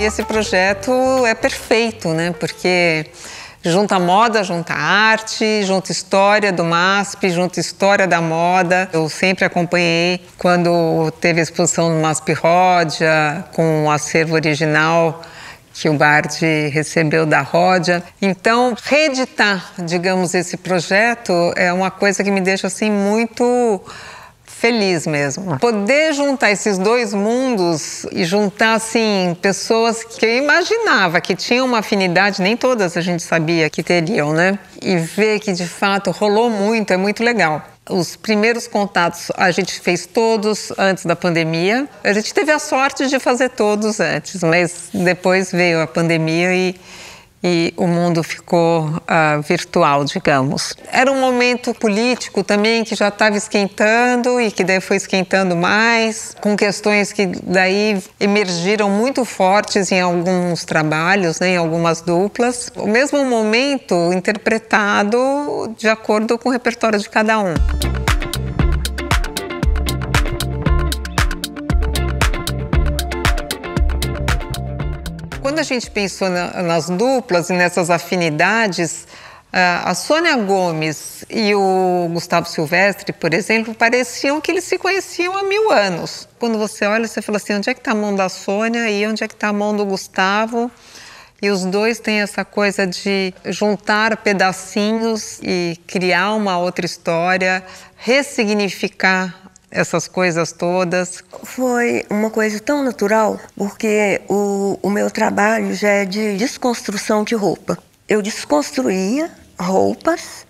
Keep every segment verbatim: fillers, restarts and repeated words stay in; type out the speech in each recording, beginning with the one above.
esse projeto é perfeito, né? Porque junta moda, junta arte, junta história do M A S P, junta história da moda. Eu sempre acompanhei quando teve a exposição no M A S P Ródia, com o acervo original que o Bard recebeu da Ródia. Então, reeditar, digamos, esse projeto é uma coisa que me deixa, assim, muito feliz mesmo. Poder juntar esses dois mundos e juntar, assim, pessoas que eu imaginava que tinham uma afinidade, nem todas a gente sabia que teriam, né? E ver que, de fato, rolou muito, é muito legal. Os primeiros contatos a gente fez todos antes da pandemia. A gente teve a sorte de fazer todos antes, mas depois veio a pandemia e, e o mundo ficou uh, virtual, digamos. Era um momento político também que já estava esquentando e que daí foi esquentando mais, com questões que daí emergiram muito fortes em alguns trabalhos, né, em algumas duplas. O mesmo momento interpretado de acordo com o repertório de cada um. Quando a gente pensou na, nas duplas e nessas afinidades, a Sônia Gomes e o Gustavo Silvestre, por exemplo, pareciam que eles se conheciam há mil anos. Quando você olha, você fala assim, onde é que está a mão da Sônia e onde é que está a mão do Gustavo? E os dois têm essa coisa de juntar pedacinhos e criar uma outra história, ressignificar essas coisas todas. Foi uma coisa tão natural, porque o, o meu trabalho já é de desconstrução de roupa. Eu desconstruía roupas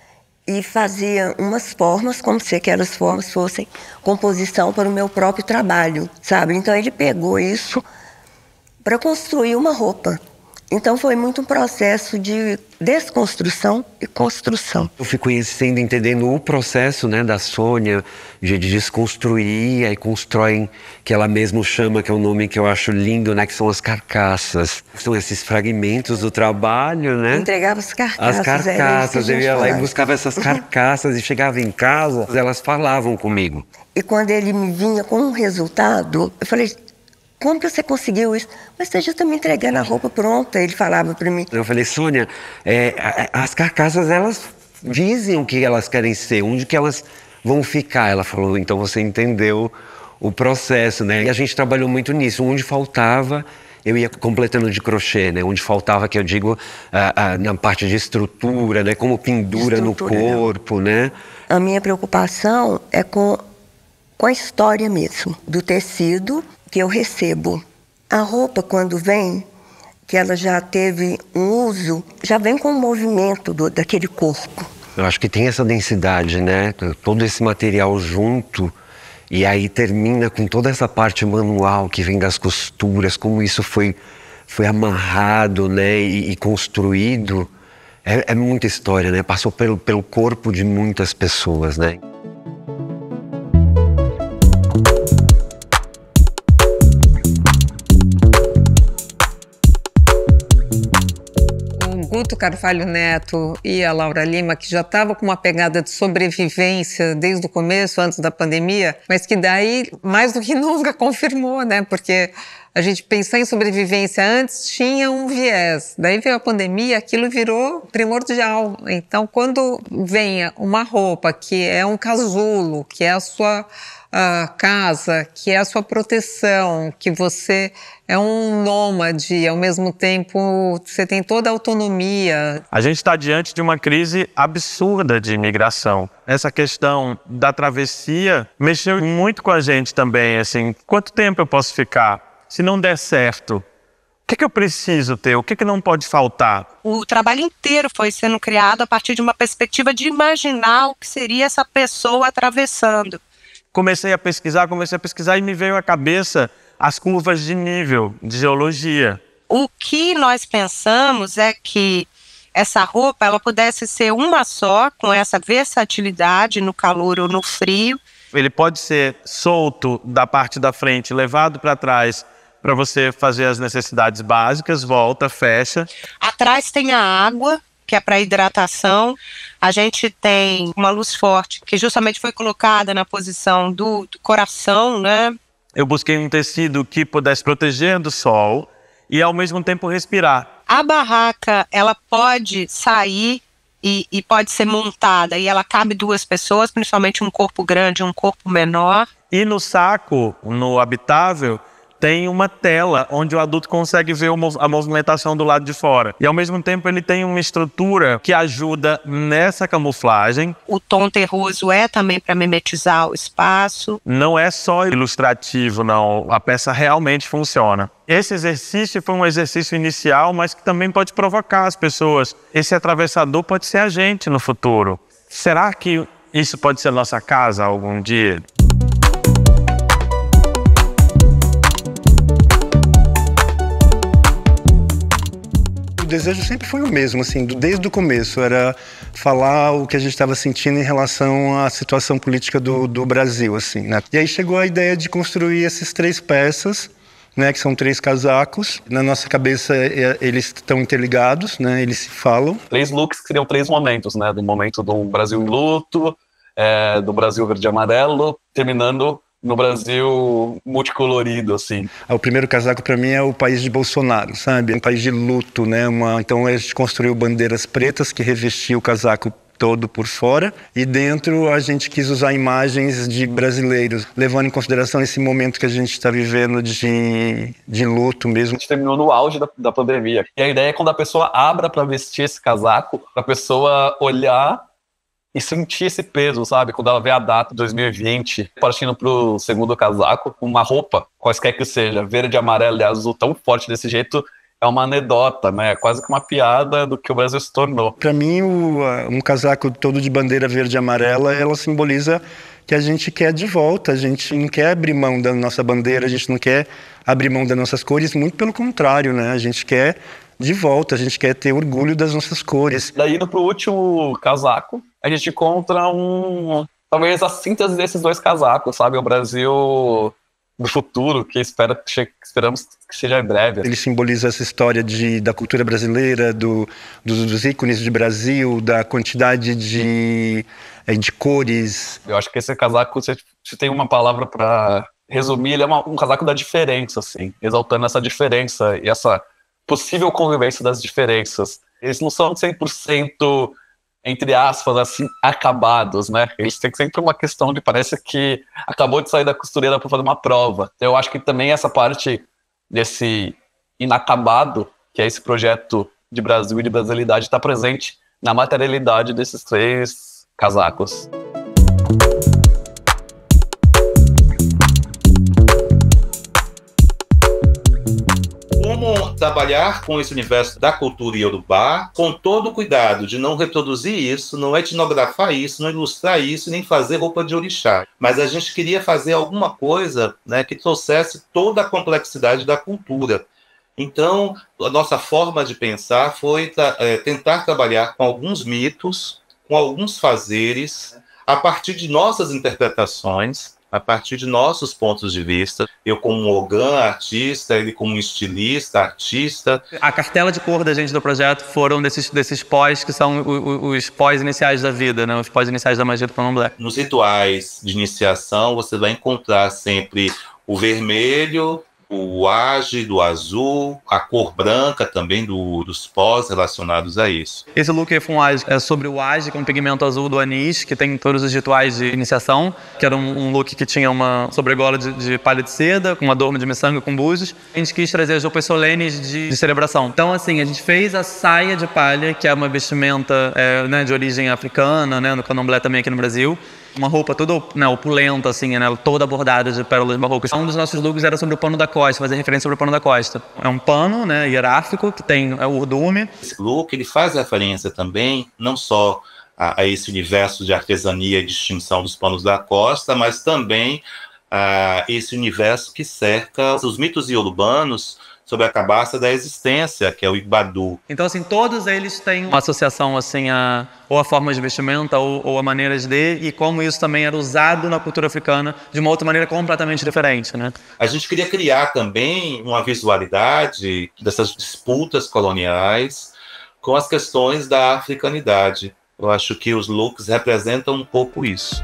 e fazia umas formas, como se aquelas formas fossem composição para o meu próprio trabalho, sabe? Então ele pegou isso para construir uma roupa. Então foi muito um processo de desconstrução e construção. Eu fui conhecendo, entendendo o processo, né, da Sônia, de desconstruir, aí constroem, que ela mesma chama, que é um nome que eu acho lindo, né, que são as carcaças. São esses fragmentos do trabalho, né? Eu entregava as carcaças. As carcaças, eu ia lá e buscava essas carcaças e chegava em casa, elas falavam comigo. E quando ele me vinha com um resultado, eu falei, como que você conseguiu isso? Mas você já está me entregando a roupa pronta, ele falava para mim. Eu falei, Sônia, é, as carcaças, elas dizem o que elas querem ser, onde que elas vão ficar. Ela falou, então você entendeu o processo, né? E a gente trabalhou muito nisso. Onde faltava, eu ia completando de crochê, né? Onde faltava, que eu digo, a, a, na parte de estrutura, né? Como pendura estrutura, no corpo, né? A minha preocupação é com, com a história mesmo, do tecido que eu recebo. A roupa, quando vem, que ela já teve um uso, já vem com o movimento do, daquele corpo. Eu acho que tem essa densidade, né? Todo esse material junto, e aí termina com toda essa parte manual que vem das costuras, como isso foi, foi amarrado, né? E, e construído. É, é muita história, né? Passou pelo, pelo corpo de muitas pessoas, né? Guto Carvalho Neto e a Laura Lima, que já estava com uma pegada de sobrevivência desde o começo, antes da pandemia, mas que daí, mais do que nunca, confirmou, né? Porque a gente pensar em sobrevivência antes tinha um viés. Daí veio a pandemia, aquilo virou primordial. Então, quando venha uma roupa que é um casulo, que é a sua uh, casa, que é a sua proteção, que você é um nômade e, ao mesmo tempo, você tem toda a autonomia. A gente está diante de uma crise absurda de imigração. Essa questão da travessia mexeu muito com a gente também. Assim, quanto tempo eu posso ficar? Se não der certo, o que, que eu preciso ter? O que, que não pode faltar? O trabalho inteiro foi sendo criado a partir de uma perspectiva de imaginar o que seria essa pessoa atravessando. Comecei a pesquisar, comecei a pesquisar e me veio à cabeça as curvas de nível de geologia. O que nós pensamos é que essa roupa ela pudesse ser uma só, com essa versatilidade no calor ou no frio. Ele pode ser solto da parte da frente, levado para trás, para você fazer as necessidades básicas, volta, fecha. Atrás tem a água, que é para hidratação. A gente tem uma luz forte, que justamente foi colocada na posição do, do coração, né? Eu busquei um tecido que pudesse proteger do sol e ao mesmo tempo respirar. A barraca, ela pode sair e, e pode ser montada e ela cabe duas pessoas, principalmente um corpo grande e um corpo menor. E no saco, no habitável, tem uma tela onde o adulto consegue ver a movimentação do lado de fora. E ao mesmo tempo ele tem uma estrutura que ajuda nessa camuflagem. O tom terroso é também para mimetizar o espaço. Não é só ilustrativo, não. A peça realmente funciona. Esse exercício foi um exercício inicial, mas que também pode provocar as pessoas. Esse atravessador pode ser a gente no futuro. Será que isso pode ser nossa casa algum dia? O desejo sempre foi o mesmo, assim, desde o começo, era falar o que a gente estava sentindo em relação à situação política do, do Brasil, assim, né? E aí chegou a ideia de construir essas três peças, né, que são três casacos. Na nossa cabeça, eles estão interligados, né, eles se falam. Três looks que seriam três momentos, né, do momento do Brasil em luto, é, do Brasil verde e amarelo, terminando no Brasil multicolorido, assim. O primeiro casaco para mim é o país de Bolsonaro, sabe? Um país de luto, né? Uma... Então a gente construiu bandeiras pretas que revestiam o casaco todo por fora, e dentro a gente quis usar imagens de brasileiros, levando em consideração esse momento que a gente está vivendo de, de luto mesmo. A gente terminou no auge da, da pandemia. E a ideia é quando a pessoa abra para vestir esse casaco, para a pessoa olhar e sentir esse peso, sabe? Quando ela vê a data de dois mil e vinte, partindo pro segundo casaco, uma roupa, quaisquer que seja, verde, amarelo e azul, tão forte desse jeito, é uma anedota, né? É quase que uma piada do que o Brasil se tornou. Para mim, o, um casaco todo de bandeira verde e amarela, ela simboliza que a gente quer de volta, a gente não quer abrir mão da nossa bandeira, a gente não quer abrir mão das nossas cores, muito pelo contrário, né? A gente quer de volta, a gente quer ter orgulho das nossas cores. Daí, indo pro último casaco, a gente encontra um... talvez a síntese desses dois casacos, sabe? O Brasil do futuro, que espera, que che- esperamos que seja em breve. Ele simboliza essa história de, da cultura brasileira, do, dos, dos ícones de Brasil, da quantidade de, de cores. Eu acho que esse casaco, se, se tem uma palavra para resumir, ele é uma, um casaco da diferença, assim, exaltando essa diferença e essa possível convivência das diferenças. Eles não são cem por cento, entre aspas, assim, acabados, né? Eles têm sempre uma questão de parece que acabou de sair da costureira para fazer uma prova. Eu acho que também essa parte desse inacabado, que é esse projeto de Brasil e de brasilidade, está presente na materialidade desses três casacos. Como trabalhar com esse universo da cultura iorubá, com todo o cuidado de não reproduzir isso, não etnografar isso, não ilustrar isso, nem fazer roupa de orixá. Mas a gente queria fazer alguma coisa, né, que trouxesse toda a complexidade da cultura. Então, a nossa forma de pensar foi tra- é, tentar trabalhar com alguns mitos, com alguns fazeres, a partir de nossas interpretações, a partir de nossos pontos de vista. Eu como um ogã, artista, ele como um estilista, artista. A cartela de cor da gente do projeto foram desses, desses pós que são os, os pós iniciais da vida, né? Os pós iniciais da magia do candomblé. Nos rituais de iniciação, você vai encontrar sempre o vermelho, o age do azul, a cor branca também do, dos pós relacionados a isso. Esse look é um age, é sobre o age, que é um pigmento azul do anis, que tem todos os rituais de iniciação, que era um, um look que tinha uma sobregola de, de palha de seda, com um adorno de miçanga com búzios. A gente quis trazer as roupas solenes de, de celebração. Então, assim, a gente fez a saia de palha, que é uma vestimenta é, né, de origem africana, né, no candomblé também aqui no Brasil. Uma roupa toda, né, opulenta, assim, né, toda bordada de pérolas barrocas. Um dos nossos looks era sobre o pano da costa, fazer referência sobre o pano da costa. É um pano, né, hieráfico, que tem é, o urdume. Esse look, ele faz referência também, não só a, a esse universo de artesania e distinção dos panos da costa, mas também a esse universo que cerca os mitos iorubanos sobre a cabaça da existência, que é o Igbadu. Então, assim, todos eles têm uma associação, assim, a, ou a formas de vestimenta, ou, ou a maneiras de, e como isso também era usado na cultura africana de uma outra maneira completamente diferente, né? A gente queria criar também uma visualidade dessas disputas coloniais com as questões da africanidade. Eu acho que os looks representam um pouco isso.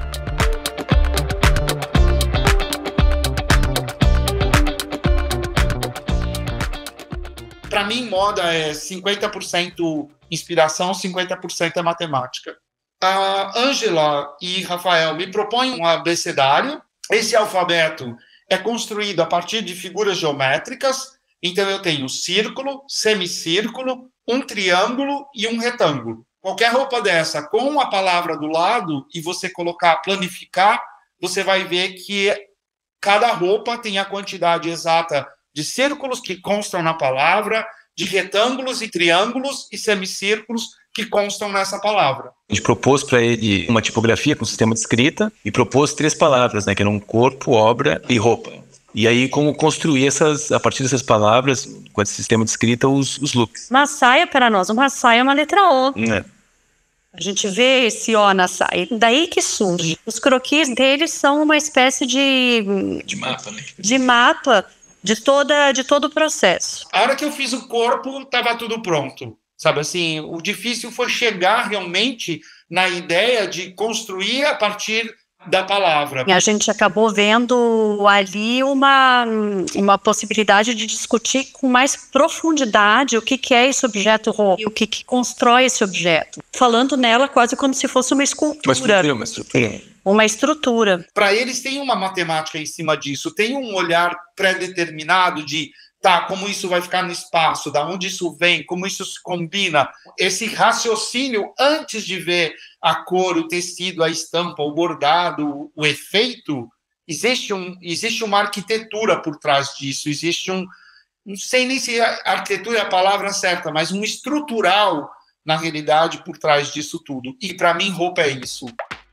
mim, moda é cinquenta por cento inspiração, cinquenta por cento é matemática. A Ângela e Rafael me propõem um abecedário. Esse alfabeto é construído a partir de figuras geométricas. Então, eu tenho círculo, semicírculo, um triângulo e um retângulo. Qualquer roupa dessa, com a palavra do lado, e você colocar, planificar, você vai ver que cada roupa tem a quantidade exata de círculos que constam na palavra, de retângulos e triângulos e semicírculos que constam nessa palavra. A gente propôs para ele uma tipografia com sistema de escrita e propôs três palavras, né, que eram corpo, obra e roupa. E aí, como construir essas, a partir dessas palavras, com esse sistema de escrita, os, os looks. Uma saia, para nós, uma saia é uma letra O. É. A gente vê esse O na saia. Daí que surge. Os croquis deles são uma espécie de... De mapa, né? De mapa de, toda, de todo o processo. A hora que eu fiz o corpo, estava tudo pronto. Sabe assim, o difícil foi chegar realmente na ideia de construir a partir da palavra. E a gente acabou vendo ali uma, uma possibilidade de discutir com mais profundidade o que, que é esse objeto roupa e o que, que constrói esse objeto. Falando nela quase como se fosse uma escultura. Uma estrutura, uma estrutura. Uma estrutura. Para eles tem uma matemática em cima disso, tem um olhar pré-determinado de tá, como isso vai ficar no espaço, da onde isso vem, como isso se combina. Esse raciocínio, antes de ver a cor, o tecido, a estampa, o bordado, o efeito, existe, um, existe uma arquitetura por trás disso, existe um, não sei nem se a arquitetura é a palavra certa, mas um estrutural, na realidade, por trás disso tudo. E, para mim, roupa é isso.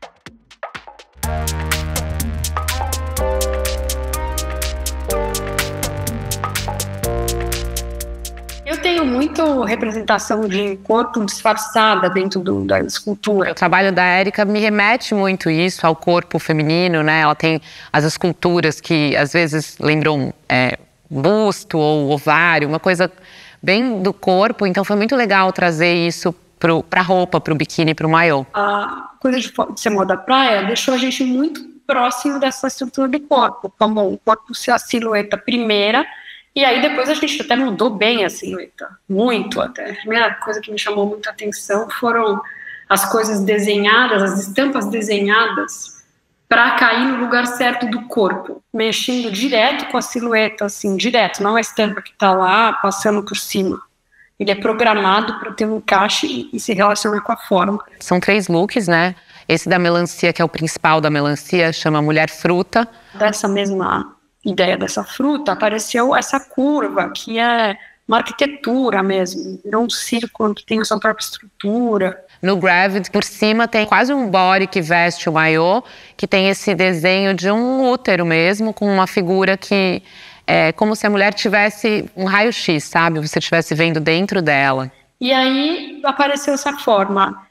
Eu tenho muito representação de corpo disfarçada dentro do, da escultura. O trabalho da Érica me remete muito isso ao corpo feminino, né? Ela tem as esculturas que às vezes lembram é, busto ou ovário, uma coisa bem do corpo. Então foi muito legal trazer isso para a roupa, para o biquíni, para o maiô. A coisa de ser moda praia deixou a gente muito próximo dessa estrutura do corpo, como o corpo ser a silhueta primeira. E aí depois a gente até mudou bem a silhueta, muito até. A primeira coisa que me chamou muita atenção foram as coisas desenhadas, as estampas desenhadas para cair no lugar certo do corpo, mexendo direto com a silhueta, assim, direto, não a estampa que está lá passando por cima. Ele é programado para ter um encaixe e se relacionar com a forma. São três looks, né? Esse da melancia, que é o principal da melancia, chama Mulher Fruta. Dessa mesma ideia dessa fruta, apareceu essa curva, que é uma arquitetura mesmo, virou um círculo que tem a sua própria estrutura. No Gravity, por cima, tem quase um body que veste o maiô, que tem esse desenho de um útero mesmo, com uma figura que é como se a mulher tivesse um raio-x, sabe? Você estivesse vendo dentro dela. E aí apareceu essa forma,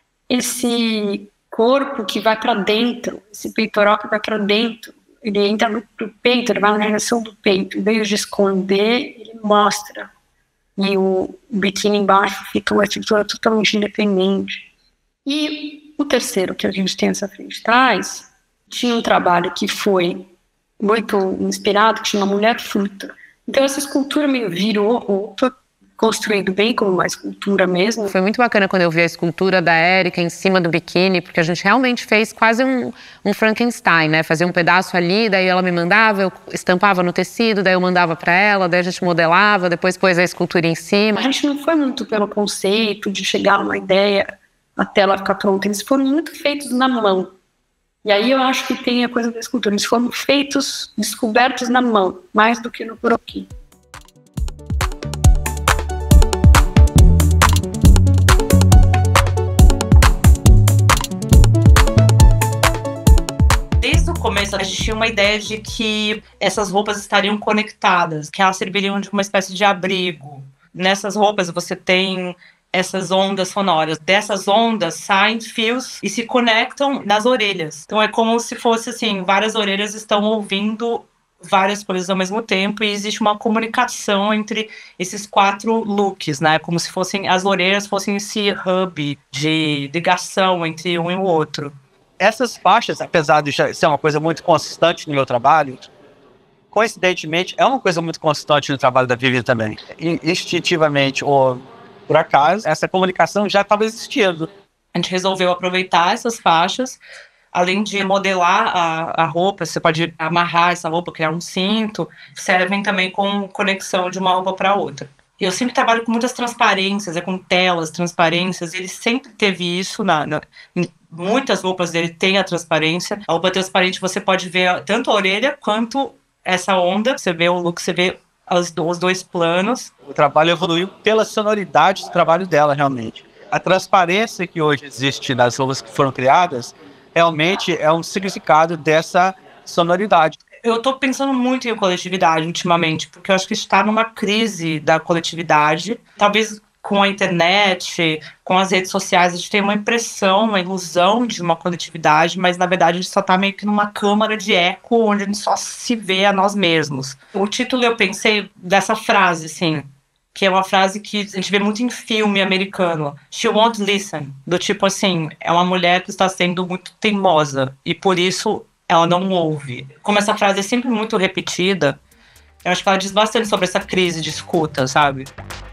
esse corpo que vai para dentro, esse peitoral que vai para dentro, ele entra no, no peito, ele vai na direção do peito, em vez de esconder, ele mostra. E o biquíni embaixo fica uma estrutura totalmente independente. E o terceiro, que a gente tem essa frente de trás, tinha um trabalho que foi muito inspirado, que chama Mulher Fruta. Então essa escultura meio virou roupa, construído bem como uma escultura mesmo. Foi muito bacana quando eu vi a escultura da Érica em cima do biquíni, porque a gente realmente fez quase um, um Frankenstein, né? Fazia um pedaço ali, daí ela me mandava, eu estampava no tecido, daí eu mandava para ela, daí a gente modelava, depois pôs a escultura em cima. A gente não foi muito pelo conceito de chegar a uma ideia até ela ficar pronta, eles foram muito feitos na mão. E aí eu acho que tem a coisa da escultura, eles foram feitos, descobertos na mão, mais do que no croquis. Desde o começo, a gente tinha uma ideia de que essas roupas estariam conectadas, que elas serviriam de uma espécie de abrigo. Nessas roupas você tem essas ondas sonoras. Dessas ondas saem fios e se conectam nas orelhas. Então é como se fosse assim, várias orelhas estão ouvindo várias coisas ao mesmo tempo e existe uma comunicação entre esses quatro looks, né? Como se fossem as orelhas fossem esse hub de ligação entre um e o outro. Essas faixas, apesar de ser uma coisa muito consistente no meu trabalho, coincidentemente, é uma coisa muito constante no trabalho da Vivian também. Instintivamente ou por acaso, essa comunicação já estava existindo. A gente resolveu aproveitar essas faixas, além de modelar a, a roupa, você pode amarrar essa roupa, criar um cinto, servem também com conexão de uma roupa para outra. Eu sempre trabalho com muitas transparências, é com telas, transparências, ele sempre teve isso, na, na, em muitas roupas dele tem a transparência. A roupa transparente você pode ver tanto a orelha quanto essa onda, você vê o look, você vê os, os dois planos. O trabalho evoluiu pela sonoridade do trabalho dela, realmente. A transparência que hoje existe nas roupas que foram criadas, realmente é um significado dessa sonoridade. Eu estou pensando muito em coletividade ultimamente, porque eu acho que está numa crise da coletividade. Talvez com a internet, com as redes sociais, a gente tem uma impressão, uma ilusão de uma coletividade, mas na verdade a gente só está meio que numa câmara de eco, onde a gente só se vê a nós mesmos. O título eu pensei dessa frase, assim, que é uma frase que a gente vê muito em filme americano. She won't listen. Do tipo assim, é uma mulher que está sendo muito teimosa e por isso ela não ouve. Como essa frase é sempre muito repetida, eu acho que ela diz bastante sobre essa crise de escuta, sabe?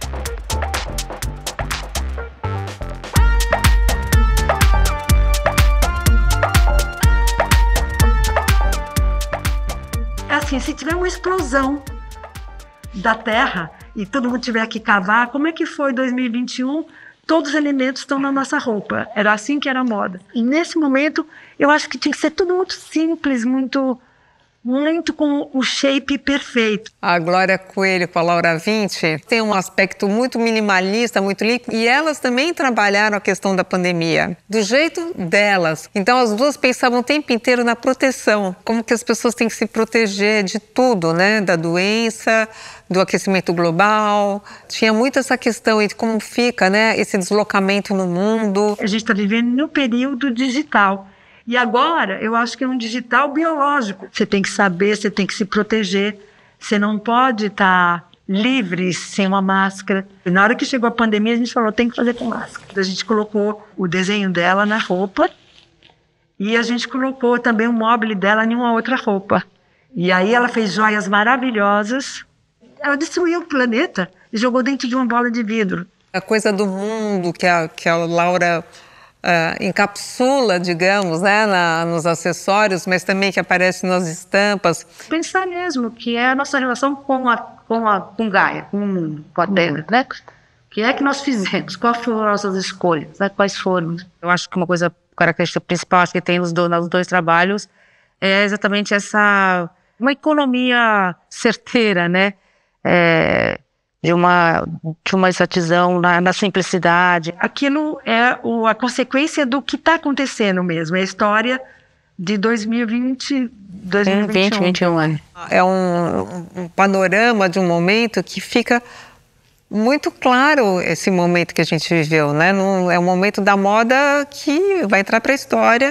Assim, se tiver uma explosão da Terra e todo mundo tiver que cavar, como é que foi dois mil e vinte e um? Todos os elementos estão na nossa roupa. Era assim que era a moda. E nesse momento, eu acho que tinha que ser tudo muito simples, muito, muito com o shape perfeito. A Glória Coelho com a Laura Vinci tem um aspecto muito minimalista, muito limpo. E elas também trabalharam a questão da pandemia, do jeito delas. Então, as duas pensavam o tempo inteiro na proteção. Como que as pessoas têm que se proteger de tudo, né? Da doença, do aquecimento global. Tinha muito essa questão de como fica, né, esse deslocamento no mundo. A gente está vivendo no período digital. E agora, eu acho que é um digital biológico. Você tem que saber, você tem que se proteger. Você não pode estar livre sem uma máscara. E na hora que chegou a pandemia, a gente falou, tem que fazer com máscara. A gente colocou o desenho dela na roupa e a gente colocou também o mobile dela em uma outra roupa. E aí ela fez joias maravilhosas. Ela destruiu o planeta e jogou dentro de uma bola de vidro. A coisa do mundo que a, que a Laura uh, encapsula, digamos, né, na, nos acessórios, mas também que aparece nas estampas. Pensar mesmo que é a nossa relação com a, com a com Gaia, com o mundo, com a Terra, né? O que é que nós fizemos? Quais foram as nossas escolhas? Né? Quais foram? Eu acho que uma coisa, característica principal acho que tem nos, do, nos dois trabalhos é exatamente essa, uma economia certeira, né? É, de, uma, de uma exatidão na, na simplicidade. Aquilo é o, a consequência do que está acontecendo mesmo, é a história de dois mil e vinte, dois mil e vinte e um. vinte e um anos. É um, um panorama de um momento que fica muito claro esse momento que a gente viveu, né? Num, é um momento da moda que vai entrar para a história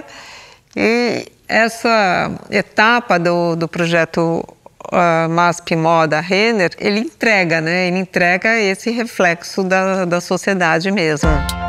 e essa etapa do, do projeto Uh, M A S P Moda Renner, ele entrega, né? Ele entrega esse reflexo da, da sociedade mesmo.